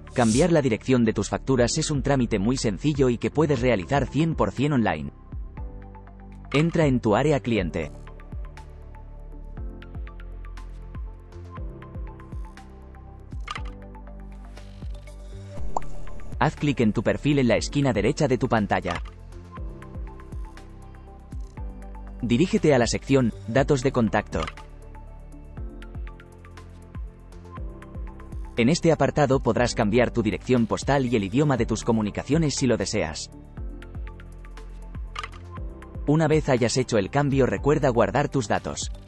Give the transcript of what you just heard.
Cambiar la dirección de tus facturas es un trámite muy sencillo y que puedes realizar 100% online. Entra en tu área cliente. Haz clic en tu perfil en la esquina derecha de tu pantalla. Dirígete a la sección Datos de contacto. En este apartado podrás cambiar tu dirección postal y el idioma de tus comunicaciones si lo deseas. Una vez hayas hecho el cambio, recuerda guardar tus datos.